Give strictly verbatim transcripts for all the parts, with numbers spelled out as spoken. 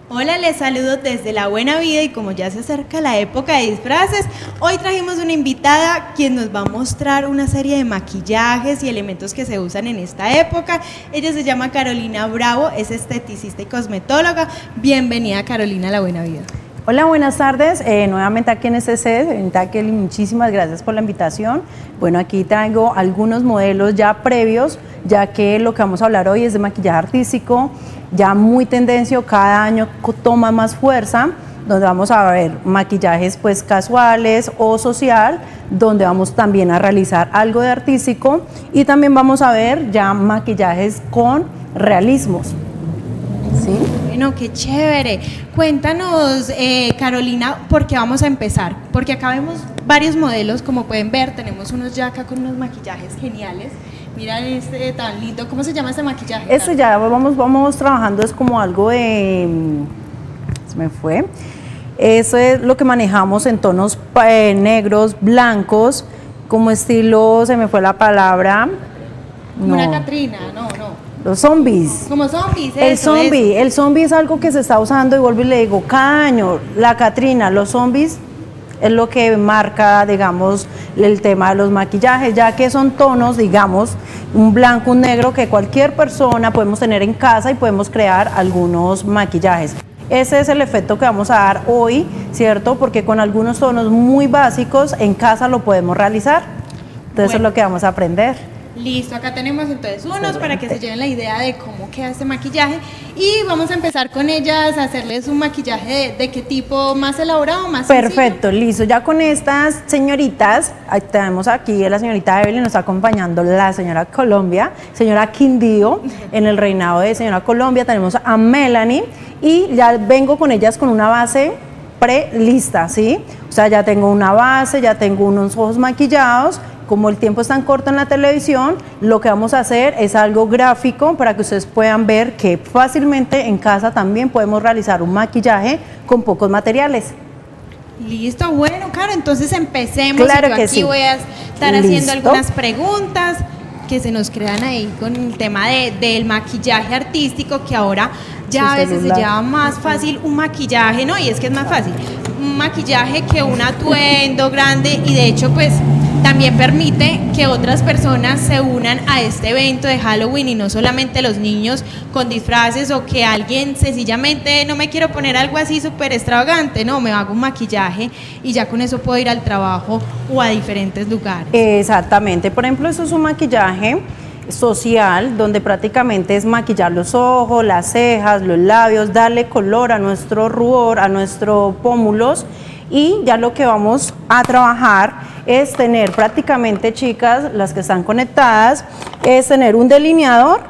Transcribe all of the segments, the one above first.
Hola, les saludo desde La Buena Vida y como ya se acerca la época de disfraces, hoy trajimos una invitada quien nos va a mostrar una serie de maquillajes y elementos que se usan en esta época. Ella se llama Carolina Bravo, es esteticista y cosmetóloga. Bienvenida, Carolina, a La Buena Vida. Hola, buenas tardes, eh, nuevamente aquí en S C, en Taquel, muchísimas gracias por la invitación. Bueno, aquí traigo algunos modelos ya previos, ya que lo que vamos a hablar hoy es de maquillaje artístico, ya muy tendencia, cada año toma más fuerza, donde vamos a ver maquillajes pues casuales o social, donde vamos también a realizar algo de artístico y también vamos a ver ya maquillajes con realismos. ¿Sí? Bueno, qué chévere. Cuéntanos, eh, Carolina, ¿por qué vamos a empezar? Porque acá vemos varios modelos, como pueden ver, tenemos unos ya acá con unos maquillajes geniales. Mira este tan lindo, ¿cómo se llama este maquillaje? Eso ya vamos, vamos trabajando, es como algo de, se me fue, eso es lo que manejamos en tonos eh, negros, blancos, como estilo, se me fue la palabra. Como no. una Catrina, no, no. Los zombies. Como zombies, El eso, zombie, eso. el zombie es algo que se está usando y vuelvo y le digo, cada año, la Catrina, los zombies es lo que marca, digamos, el tema de los maquillajes, ya que son tonos, digamos, un blanco, un negro, que cualquier persona podemos tener en casa y podemos crear algunos maquillajes. Ese es el efecto que vamos a dar hoy, ¿cierto? Porque con algunos tonos muy básicos en casa lo podemos realizar. Entonces, bueno, eso es lo que vamos a aprender. Listo, acá tenemos entonces unos Excelente. Para que se lleven la idea de cómo queda este maquillaje y vamos a empezar con ellas a hacerles un maquillaje de, de qué tipo, más elaborado, más Perfecto, sencillo. Listo, ya con estas señoritas, ahí tenemos aquí a la señorita Evelyn, nos está acompañando la señora Colombia, señora Quindío, en el reinado de señora Colombia tenemos a Melanie y ya vengo con ellas con una base pre-lista, ¿sí? O sea, ya tengo una base, ya tengo unos ojos maquillados. Como el tiempo es tan corto en la televisión, lo que vamos a hacer es algo gráfico para que ustedes puedan ver que fácilmente en casa también podemos realizar un maquillaje con pocos materiales. Listo, bueno, claro, entonces empecemos. Claro y yo que aquí sí. voy a estar Listo. haciendo algunas preguntas que se nos crean ahí con el tema de, del maquillaje artístico, que ahora ya sí, a veces celular. Se lleva más fácil un maquillaje, ¿no? Y es que es más fácil un maquillaje que un atuendo grande y de hecho pues también permite que otras personas se unan a este evento de Halloween y no solamente los niños con disfraces o que alguien sencillamente no me quiero poner algo así súper extravagante, no, me hago un maquillaje y ya con eso puedo ir al trabajo o a diferentes lugares. Exactamente, por ejemplo, eso es un maquillaje social donde prácticamente es maquillar los ojos, las cejas, los labios, darle color a nuestro rubor, a nuestros pómulos y ya lo que vamos a trabajar es tener prácticamente, chicas, las que están conectadas, es tener un delineador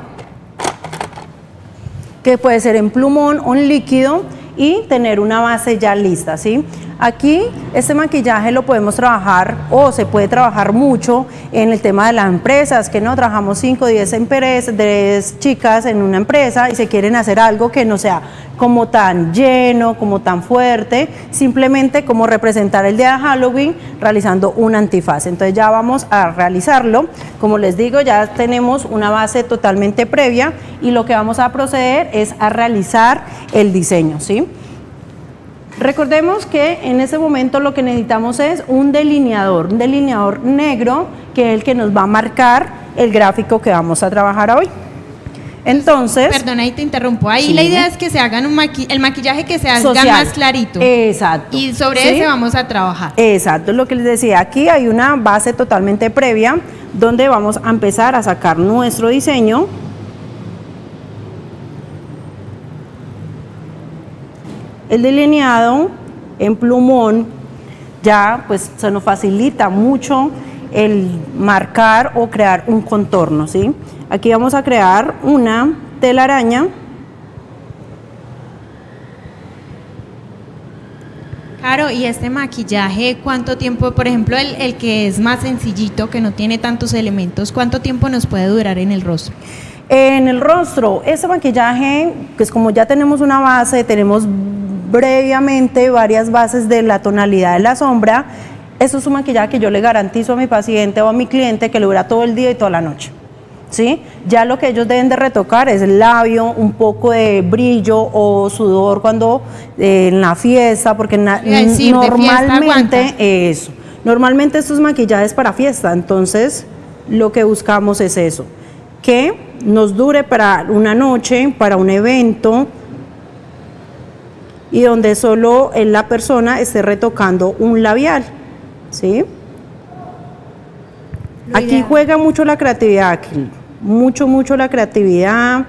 que puede ser en plumón o en líquido y tener una base ya lista, ¿sí? Aquí este maquillaje lo podemos trabajar o se puede trabajar mucho en el tema de las empresas, que no trabajamos cinco o diez chicas en una empresa y se quieren hacer algo que no sea como tan lleno, como tan fuerte, simplemente como representar el día de Halloween realizando un antifaz. Entonces ya vamos a realizarlo, como les digo, ya tenemos una base totalmente previa y lo que vamos a proceder es a realizar el diseño, ¿sí? Recordemos que en ese momento lo que necesitamos es un delineador, un delineador negro que es el que nos va a marcar el gráfico que vamos a trabajar hoy. Entonces, perdona, ahí te interrumpo. Ahí sí. La idea es que se hagan un maqui el maquillaje que se haga social. Más clarito. Exacto. Y sobre ¿sí? ese vamos a trabajar. Exacto, lo que les decía, aquí hay una base totalmente previa donde vamos a empezar a sacar nuestro diseño. El delineado en plumón ya pues se nos facilita mucho el marcar o crear un contorno, ¿sí? Aquí vamos a crear una telaraña. Claro, y este maquillaje, ¿cuánto tiempo, por ejemplo, el, el que es más sencillito, que no tiene tantos elementos, cuánto tiempo nos puede durar en el rostro? En el rostro, este maquillaje, pues como ya tenemos una base, tenemos previamente varias bases de la tonalidad de la sombra, eso es un maquillaje que yo le garantizo a mi paciente o a mi cliente que lo dura todo el día y toda la noche. ¿sí? Ya lo que ellos deben de retocar es el labio, un poco de brillo o sudor cuando eh, en la fiesta, porque na decir, normalmente eso, normalmente estos maquillajes para fiesta, entonces lo que buscamos es eso, que nos dure para una noche, para un evento, y donde solo la persona esté retocando un labial, ¿sí? Aquí juega mucho la creatividad, aquí, mucho, mucho la creatividad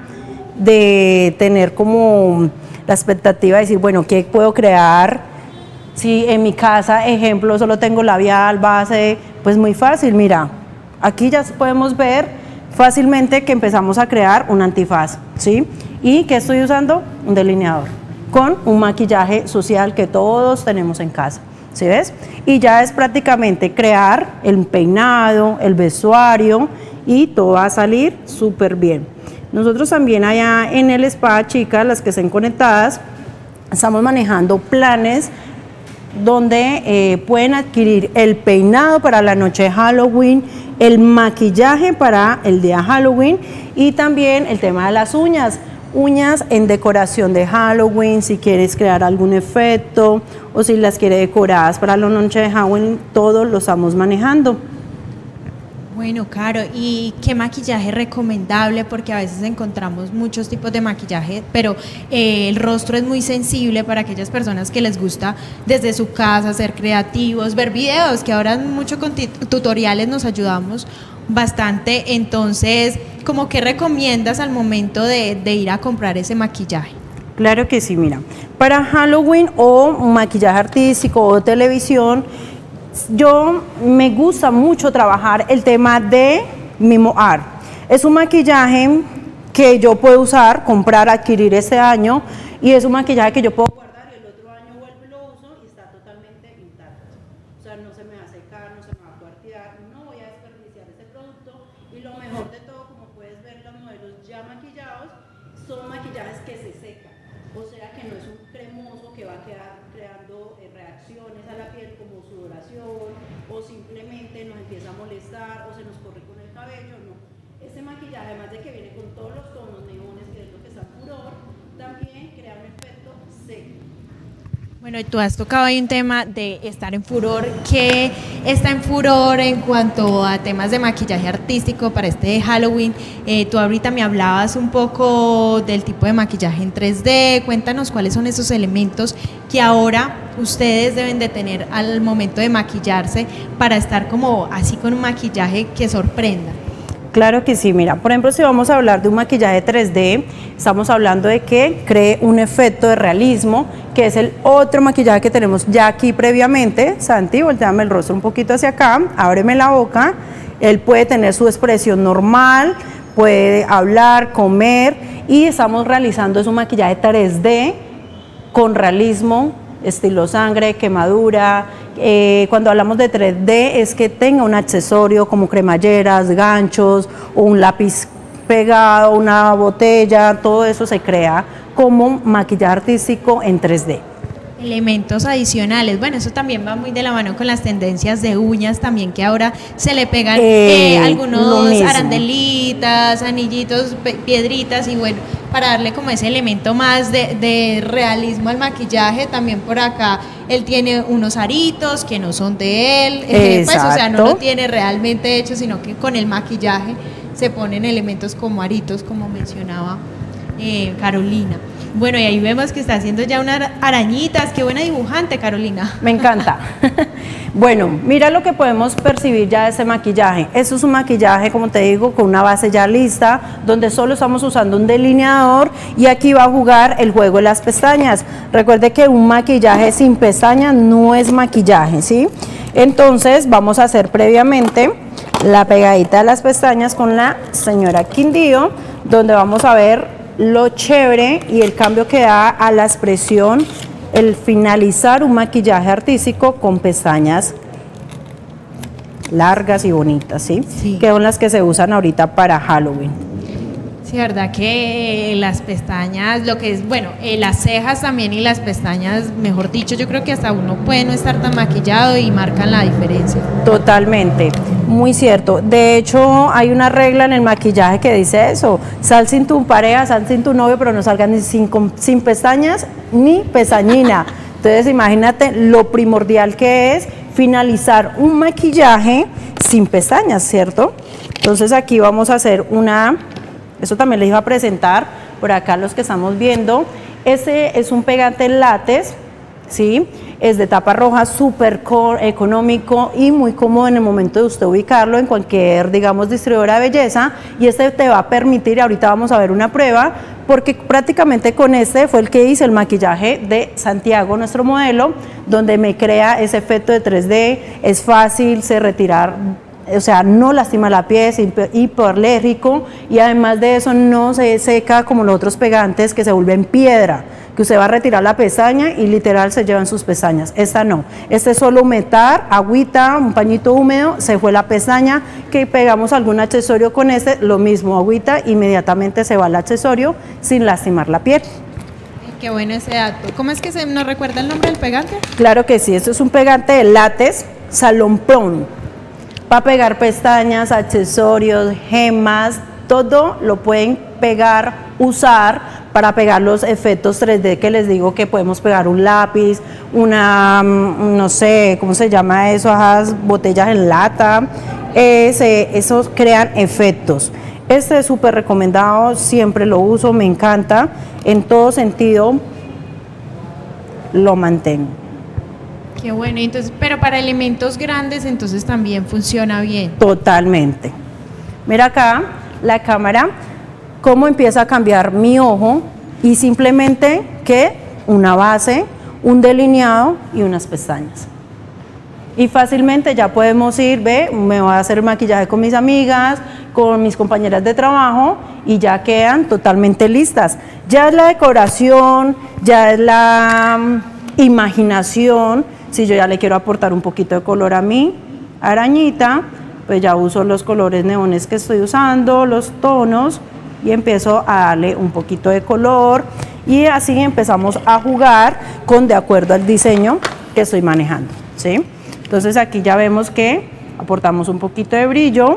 de tener como la expectativa de decir, bueno, ¿qué puedo crear? Si en mi casa, ejemplo, solo tengo labial, base, pues muy fácil, mira, aquí ya podemos ver fácilmente que empezamos a crear un antifaz, ¿sí? ¿Y qué estoy usando? Un delineador, con un maquillaje social que todos tenemos en casa. ¿Sí ves? Y ya es prácticamente crear el peinado, el vestuario y todo va a salir súper bien. Nosotros también allá en el spa, chicas, las que estén conectadas, estamos manejando planes donde eh, pueden adquirir el peinado para la noche de Halloween, el maquillaje para el día Halloween y también el tema de las uñas. Uñas en decoración de Halloween, si quieres crear algún efecto o si las quieres decoradas para la noche de Halloween, todo lo estamos manejando. Bueno, Caro, ¿y qué maquillaje recomendable? Porque a veces encontramos muchos tipos de maquillaje, pero eh, el rostro es muy sensible para aquellas personas que les gusta desde su casa ser creativos, ver videos, que ahora mucho con tutoriales nos ayudamos bastante. Entonces, ¿cómo qué recomiendas al momento de, de ir a comprar ese maquillaje? Claro que sí, mira, para Halloween o maquillaje artístico o televisión, yo me gusta mucho trabajar el tema de Mimo Art. Es un maquillaje que yo puedo usar, comprar, adquirir este año, y es un maquillaje que yo puedo guardar y el otro año vuelvo y lo uso y está totalmente intacto. O sea, no se me va a secar, no se me va a cuartear, no voy a desperdiciar este producto, y lo mejor de todo, como puedes ver, los modelos ya maquillados son maquillajes que se secan, o sea que no es un cremoso que va a quedar creando eh, reacciones a la piel como sudoración o simplemente nos empieza a molestar o se nos corre con el cabello. No, este maquillaje, además de que viene con todos los tonos neones, que es lo que está en furor, también crea un efecto seco. Bueno, y tú has tocado ahí un tema de estar en furor. ¿Qué está en furor en cuanto a temas de maquillaje artístico para este de Halloween? Eh, tú ahorita me hablabas un poco del tipo de maquillaje en tres D. Cuéntanos cuáles son esos elementos que ahora ustedes deben de tener al momento de maquillarse para estar como así con un maquillaje que sorprenda. Claro que sí, mira, por ejemplo, si vamos a hablar de un maquillaje tres D, estamos hablando de que cree un efecto de realismo, que es el otro maquillaje que tenemos ya aquí previamente. Santi, volteame el rostro un poquito hacia acá, ábreme la boca, él puede tener su expresión normal, puede hablar, comer, y estamos realizando es un maquillaje tres D con realismo, estilo sangre, quemadura. Eh, cuando hablamos de tres D es que tenga un accesorio como cremalleras, ganchos o un lápiz pegado, una botella, todo eso se crea como maquillaje artístico en tres D. Elementos adicionales, bueno, eso también va muy de la mano con las tendencias de uñas también, que ahora se le pegan eh, eh, algunos arandelitas, anillitos, piedritas, y bueno, para darle como ese elemento más de, de realismo al maquillaje. También por acá él tiene unos aritos que no son de él, eh, pues o sea, no lo tiene realmente hecho, sino que con el maquillaje se ponen elementos como aritos, como mencionaba eh, Carolina. Bueno, y ahí vemos que está haciendo ya unas arañitas. Qué buena dibujante, Carolina. Me encanta. Bueno, mira lo que podemos percibir ya de ese maquillaje. Eso es un maquillaje, como te digo, con una base ya lista, donde solo estamos usando un delineador, y aquí va a jugar el juego de las pestañas. Recuerde que un maquillaje sin pestañas no es maquillaje, ¿sí? Entonces vamos a hacer previamente la pegadita de las pestañas con la señora Quindío, donde vamos a ver lo chévere y el cambio que da a la expresión el finalizar un maquillaje artístico con pestañas largas y bonitas, ¿sí? Sí. Que son las que se usan ahorita para Halloween. Sí, verdad que las pestañas, lo que es, bueno, eh, las cejas también y las pestañas, mejor dicho, yo creo que hasta uno puede no estar tan maquillado y marcan la diferencia. Totalmente, muy cierto. De hecho, hay una regla en el maquillaje que dice eso: sal sin tu pareja, sal sin tu novio, pero no salgas ni sin, sin pestañas ni pestañina. Entonces, imagínate lo primordial que es finalizar un maquillaje sin pestañas, ¿cierto? Entonces, aquí vamos a hacer una... Eso también les iba a presentar por acá los que estamos viendo. Este es un pegante látex, ¿sí? Es de tapa roja, súper económico y muy cómodo en el momento de usted ubicarlo en cualquier, digamos, distribuidora de belleza. Y este te va a permitir, ahorita vamos a ver una prueba, porque prácticamente con este fue el que hice el maquillaje de Santiago, nuestro modelo, donde me crea ese efecto de tres D, es fácil, se retirar, o sea, no lastima la piel, es hipoalérgico y además de eso no se seca como los otros pegantes que se vuelven piedra, que usted va a retirar la pestaña y literal se llevan sus pestañas. Esta no, este es solo humectar, agüita, un pañito húmedo, se fue la pestaña, que pegamos algún accesorio con este, lo mismo, agüita, inmediatamente se va el accesorio sin lastimar la piel. Qué bueno ese dato. ¿Cómo es que se nos recuerda el nombre del pegante? Claro que sí, esto es un pegante de látex Salon Pro. Para pegar pestañas, accesorios, gemas, todo lo pueden pegar, usar para pegar los efectos tres D que les digo que podemos pegar un lápiz, una, no sé, ¿cómo se llama eso? Esas botellas en lata, ese, esos crean efectos. Este es súper recomendado, siempre lo uso, me encanta, en todo sentido lo mantengo. Qué bueno, entonces, pero para elementos grandes entonces también funciona bien. Totalmente. Mira acá la cámara, cómo empieza a cambiar mi ojo y simplemente que una base, un delineado y unas pestañas. Y fácilmente ya podemos ir, ve, me voy a hacer maquillaje con mis amigas, con mis compañeras de trabajo y ya quedan totalmente listas. Ya es la decoración, ya es la um, imaginación. Si yo ya le quiero aportar un poquito de color a mi arañita, pues ya uso los colores neones que estoy usando, los tonos, y empiezo a darle un poquito de color y así empezamos a jugar con de acuerdo al diseño que estoy manejando, ¿sí? Entonces aquí ya vemos que aportamos un poquito de brillo.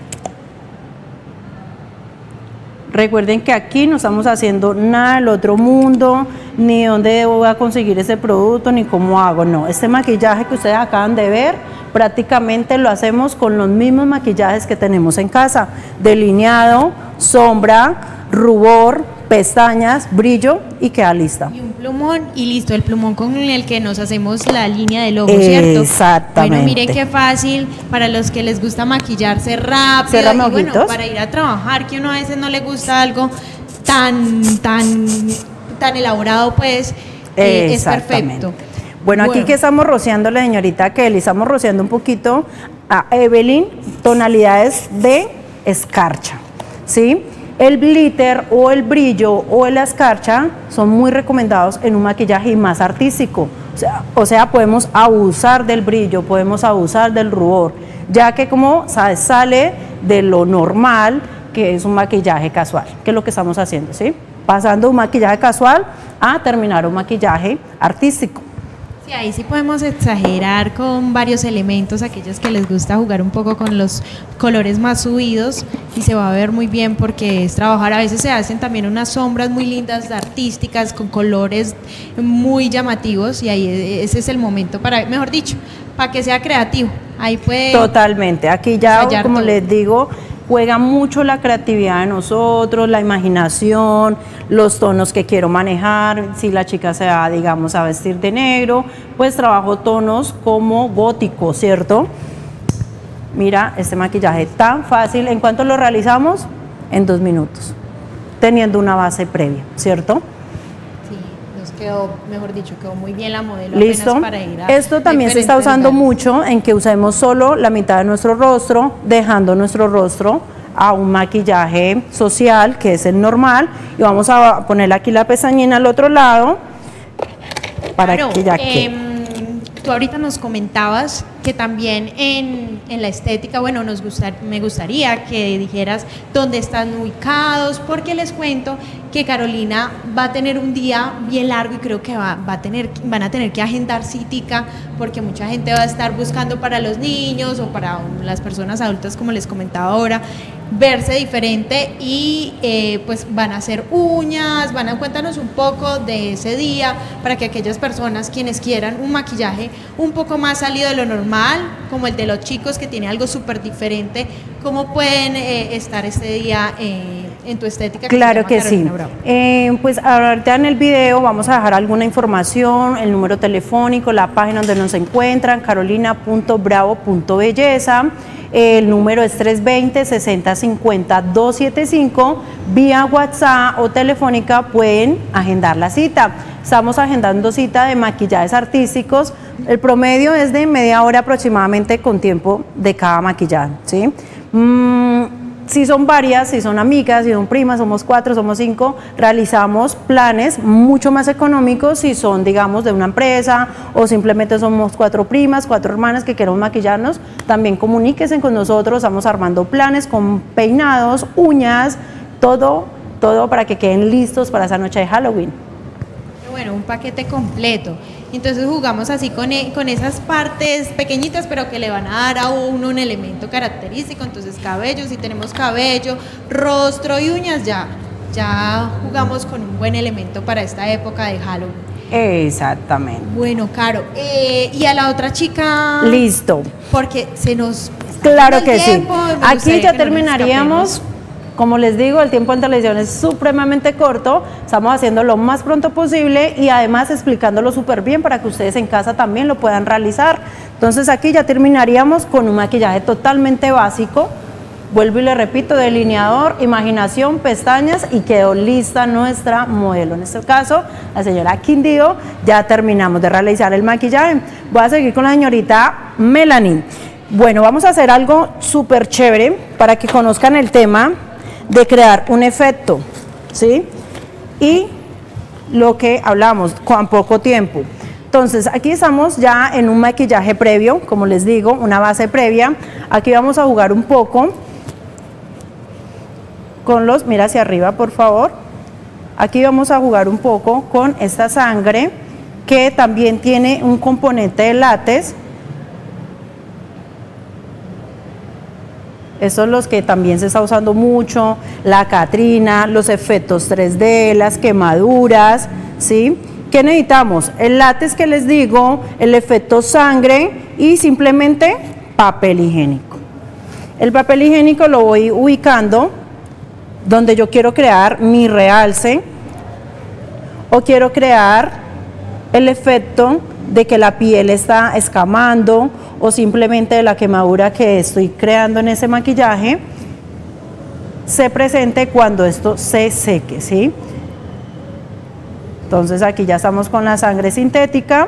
Recuerden que aquí no estamos haciendo nada del otro mundo, ni dónde voy a conseguir ese producto, ni cómo hago, no. Este maquillaje que ustedes acaban de ver, prácticamente lo hacemos con los mismos maquillajes que tenemos en casa. Delineado, sombra, rubor, pestañas, brillo y queda lista. Y un plumón y listo, el plumón con el que nos hacemos la línea del ojo, ¿cierto? Exactamente. Bueno, miren qué fácil para los que les gusta maquillarse rápido. Cérrame y bueno, ojitos. para ir a trabajar, que uno a veces no le gusta algo tan, tan, tan elaborado, pues eh, es perfecto. Bueno, aquí bueno. que estamos rociándole, señorita Kelly, estamos rociando un poquito a Evelyn, tonalidades de escarcha, ¿sí? El glitter o el brillo o la escarcha son muy recomendados en un maquillaje más artístico. O sea, o sea, podemos abusar del brillo, podemos abusar del rubor, ya que como sabes, sale de lo normal, que es un maquillaje casual, que es lo que estamos haciendo, ¿sí? Pasando un maquillaje casual a terminar un maquillaje artístico. Sí, ahí sí podemos exagerar con varios elementos, aquellos que les gusta jugar un poco con los colores más subidos y se va a ver muy bien porque es trabajar, a veces se hacen también unas sombras muy lindas, artísticas, con colores muy llamativos y ahí ese es el momento para, mejor dicho, para que sea creativo, ahí puede... Totalmente, aquí ya como todo. Les digo, juega mucho la creatividad de nosotros, la imaginación, los tonos que quiero manejar. Si la chica se va, digamos, a vestir de negro, pues trabajo tonos como gótico, ¿cierto? Mira, este maquillaje tan fácil. ¿En cuánto lo realizamos? En dos minutos, teniendo una base previa, ¿cierto? Quedó, mejor dicho, quedó muy bien la modelo. Listo. Para ir a Esto también se está usando lugares. mucho en que usemos solo la mitad de nuestro rostro, dejando nuestro rostro a un maquillaje social, que es el normal, y vamos a ponerle aquí la pestañina al otro lado para claro, que ya eh, quede. Tú ahorita nos comentabas que también en, en la estética, bueno, nos gustar, me gustaría que dijeras dónde están ubicados, porque les cuento que Carolina va a tener un día bien largo y creo que va, va a tener, van a tener que agendar citica, porque mucha gente va a estar buscando para los niños o para las personas adultas, como les comentaba ahora, verse diferente y eh, pues van a hacer uñas, van a cuéntanos un poco de ese día para que aquellas personas quienes quieran un maquillaje un poco más salido de lo normal, como el de los chicos que tiene algo súper diferente, ¿cómo pueden eh, estar este día eh, en tu estética? Que claro que sí. Eh, pues ahorita en el video vamos a dejar alguna información, el número telefónico, la página donde nos encuentran, carolina punto bravo punto belleza. El número es tres dos cero, seis cero cinco cero, dos siete cinco, vía WhatsApp o telefónica pueden agendar la cita. Estamos agendando cita de maquillajes artísticos, el promedio es de media hora aproximadamente con tiempo de cada maquillaje, ¿sí? Mm, si son varias, si son amigas, si son primas, somos cuatro, somos cinco, realizamos planes mucho más económicos si son, digamos, de una empresa o simplemente somos cuatro primas, cuatro hermanas que queremos maquillarnos, también comuníquense con nosotros, estamos armando planes con peinados, uñas, todo, todo para que queden listos para esa noche de Halloween. Bueno, un paquete completo. Entonces jugamos así con, con esas partes pequeñitas, pero que le van a dar a uno un elemento característico. Entonces cabello, si tenemos cabello, rostro y uñas, ya, ya jugamos con un buen elemento para esta época de Halloween. Exactamente. Bueno, Caro, eh, y a la otra chica. Listo. Porque se nos. Claro que sí. Aquí ya terminaríamos. Como les digo, el tiempo en televisión es supremamente corto, estamos haciendo lo más pronto posible y además explicándolo súper bien para que ustedes en casa también lo puedan realizar. Entonces aquí ya terminaríamos con un maquillaje totalmente básico, vuelvo y le repito, delineador, imaginación, pestañas y quedó lista nuestra modelo. En este caso, la señora Quindío, ya terminamos de realizar el maquillaje. Voy a seguir con la señorita Melanie. Bueno, vamos a hacer algo súper chévere para que conozcan el tema de crear un efecto, ¿sí? Y lo que hablamos, con poco tiempo. Entonces, aquí estamos ya en un maquillaje previo, como les digo, una base previa. Aquí vamos a jugar un poco con los, mira hacia arriba, por favor. Aquí vamos a jugar un poco con esta sangre, que también tiene un componente de látex. Esos son los que también se está usando mucho, la Catrina, los efectos tres D, las quemaduras, ¿sí? ¿Qué necesitamos? El látex que les digo, el efecto sangre y simplemente papel higiénico. El papel higiénico lo voy ubicando donde yo quiero crear mi realce o quiero crear el efecto de que la piel está escamando o simplemente de la quemadura que estoy creando en ese maquillaje se presente cuando esto se seque, ¿sí? Entonces aquí ya estamos con la sangre sintética.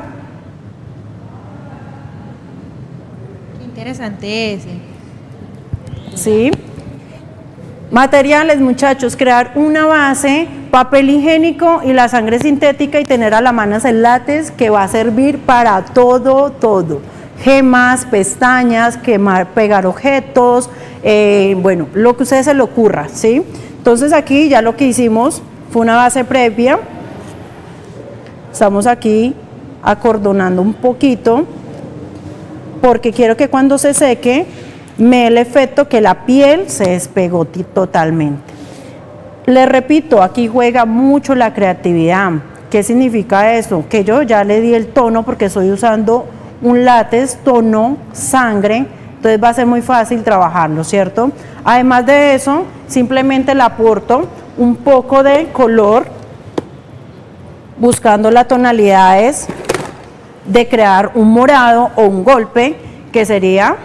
Qué interesante ese. ¿Sí? Materiales, muchachos, crear una base, papel higiénico y la sangre sintética y tener a la mano el látex que va a servir para todo, todo. Gemas, pestañas, quemar, pegar objetos, eh, bueno, lo que a ustedes se le ocurra, ¿sí? Entonces aquí ya lo que hicimos fue una base previa. Estamos aquí acordonando un poquito porque quiero que cuando se seque me dé el efecto que la piel se despegó totalmente. Les repito, aquí juega mucho la creatividad. ¿Qué significa eso? Que yo ya le di el tono porque estoy usando un látex tono sangre, entonces va a ser muy fácil trabajarlo, ¿cierto? Además de eso, simplemente le aporto un poco de color buscando las tonalidades de crear un morado o un golpe que sería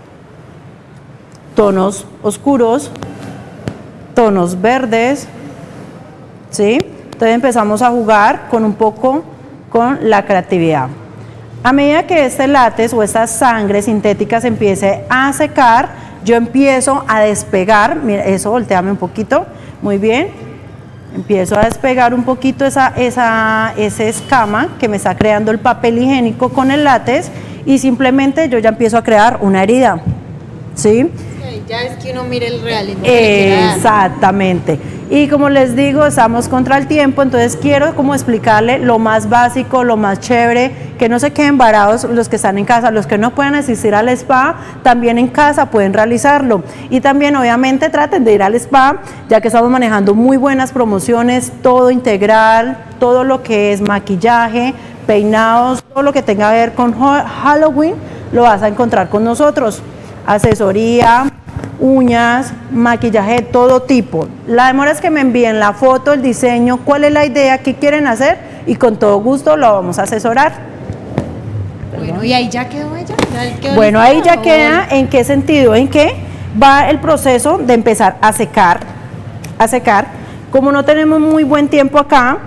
tonos oscuros, tonos verdes, ¿sí? Entonces empezamos a jugar con un poco con la creatividad. A medida que este látex o esta sangre sintética se empiece a secar, yo empiezo a despegar, mira, eso, volteame un poquito, muy bien, empiezo a despegar un poquito esa, esa, esa escama que me está creando el papel higiénico con el látex y simplemente yo ya empiezo a crear una herida, ¿sí? Ya es que uno mire el realismo. Exactamente. Y como les digo, estamos contra el tiempo, entonces quiero como explicarle lo más básico, lo más chévere, que no se queden varados los que están en casa, los que no pueden asistir al spa, también en casa pueden realizarlo. Y también obviamente traten de ir al spa, ya que estamos manejando muy buenas promociones, todo integral, todo lo que es maquillaje, peinados, todo lo que tenga que ver con Halloween, lo vas a encontrar con nosotros. Asesoría, uñas, maquillaje de todo tipo. La demora es que me envíen la foto, el diseño, cuál es la idea, qué quieren hacer y con todo gusto lo vamos a asesorar. Bueno, ¿y ahí ya quedó ella? ¿Ya quedó bueno, ahí ya o... queda, ¿en qué sentido? En que va el proceso de empezar a secar, a secar. Como no tenemos muy buen tiempo acá,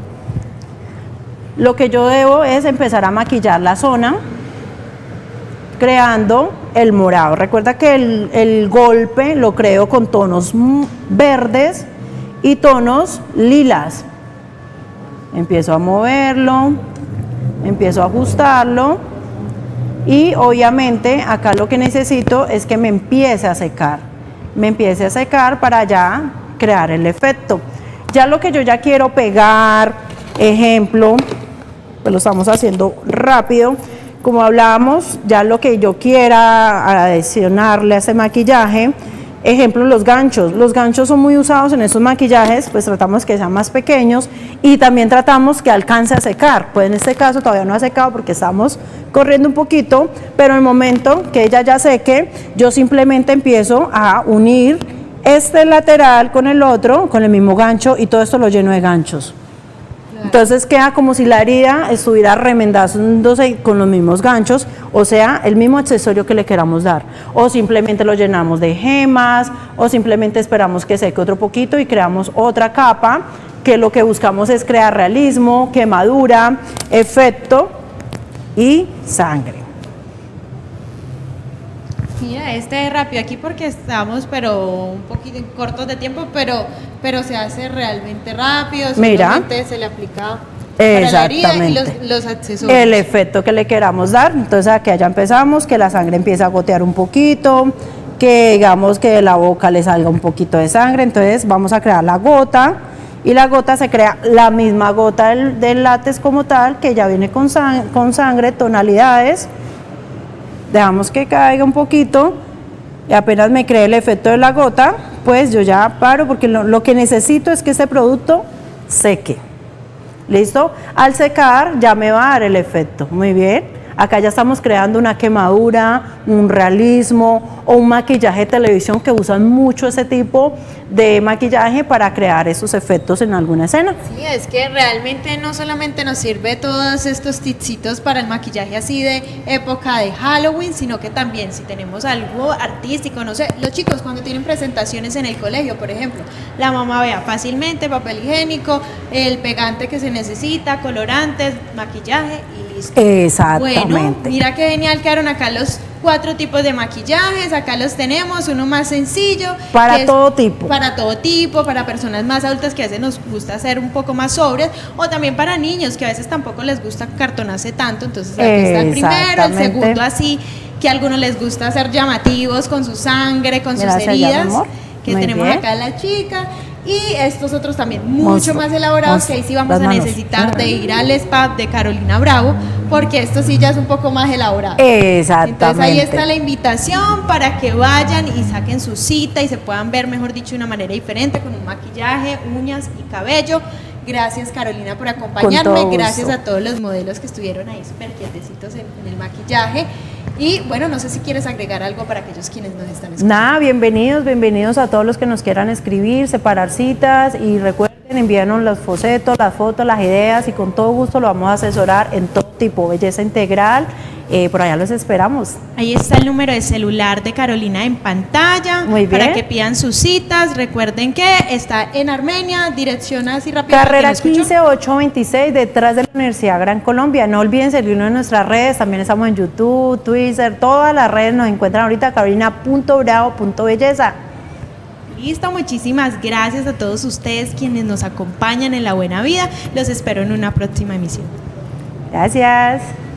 lo que yo debo es empezar a maquillar la zona, creando el morado. Recuerda que el, el golpe lo creo con tonos verdes y tonos lilas. Empiezo a moverlo, empiezo a ajustarlo y obviamente acá lo que necesito es que me empiece a secar, me empiece a secar para ya crear el efecto. Ya lo que yo ya quiero pegar, ejemplo, pues lo estamos haciendo rápido. Como hablábamos, ya lo que yo quiera adicionarle a este maquillaje, ejemplo, los ganchos. Los ganchos son muy usados en estos maquillajes, pues tratamos que sean más pequeños y también tratamos que alcance a secar. Pues en este caso todavía no ha secado porque estamos corriendo un poquito, pero en el momento que ella ya seque, yo simplemente empiezo a unir este lateral con el otro, con el mismo gancho, y todo esto lo lleno de ganchos. Entonces queda como si la herida estuviera remendándose con los mismos ganchos, o sea, el mismo accesorio que le queramos dar. O simplemente lo llenamos de gemas, o simplemente esperamos que seque otro poquito y creamos otra capa, que lo que buscamos es crear realismo, quemadura, efecto y sangre. Mira, este es rápido aquí porque estamos pero un poquito cortos de tiempo, pero pero se hace realmente rápido. Mira, se le aplica para la herida y los, los accesorios. El efecto que le queramos dar. Entonces aquí ya empezamos, que la sangre empieza a gotear un poquito, que digamos que de la boca le salga un poquito de sangre. Entonces vamos a crear la gota y la gota se crea la misma gota del, del látex como tal, que ya viene con, sang con sangre, tonalidades. Dejamos que caiga un poquito y apenas me cree el efecto de la gota, pues yo ya paro porque lo, lo que necesito es que este producto seque. ¿Listo? Al secar ya me va a dar el efecto. Muy bien. Acá ya estamos creando una quemadura, un realismo o un maquillaje de televisión, que usan mucho ese tipo de maquillaje para crear esos efectos en alguna escena. Sí, es que realmente no solamente nos sirve todos estos tipsitos para el maquillaje así de época de Halloween, sino que también si tenemos algo artístico, no sé, los chicos cuando tienen presentaciones en el colegio, por ejemplo, la mamá vea fácilmente papel higiénico, el pegante que se necesita, colorantes, maquillaje y listo. Exactamente. Bueno, mira qué genial quedaron acá los cuatro tipos de maquillajes, acá los tenemos, uno más sencillo. Para todo tipo. Para todo tipo, para personas más adultas que a veces nos gusta hacer un poco más sobrias, o también para niños que a veces tampoco les gusta cartonarse tanto, entonces aquí está el primero, el segundo así, que a algunos les gusta hacer llamativos con su sangre, con sus heridas, que tenemos acá la chica. Y estos otros también, mucho Monstruo. más elaborados, Monstruo. que ahí sí vamos Las a manos. necesitar de ir al spa de Carolina Bravo, porque esto sí ya es un poco más elaborado. Exactamente. Entonces ahí está la invitación para que vayan y saquen su cita y se puedan ver, mejor dicho, de una manera diferente, con un maquillaje, uñas y cabello. Gracias, Carolina, por acompañarme. Gracias a todos los modelos que estuvieron ahí súper quietecitos en, en el maquillaje. Y bueno, no sé si quieres agregar algo para aquellos quienes nos están escuchando. Nada, bienvenidos, bienvenidos a todos los que nos quieran escribir, separar citas, y recuerden, envíanos los bocetos, las fotos, las ideas, y con todo gusto lo vamos a asesorar en todo tipo, belleza integral. Eh, por allá los esperamos. Ahí está el número de celular de Carolina en pantalla. Muy bien. Para que pidan sus citas. Recuerden que está en Armenia, dirección así rápido. Carrera quince ocho veintiséis, detrás de la Universidad Gran Colombia. No olviden seguirnos en nuestras redes, también estamos en YouTube, Twitter, todas las redes nos encuentran ahorita, carolina punto bravo punto belleza. Listo, muchísimas gracias a todos ustedes quienes nos acompañan en La Buena Vida. Los espero en una próxima emisión. Gracias.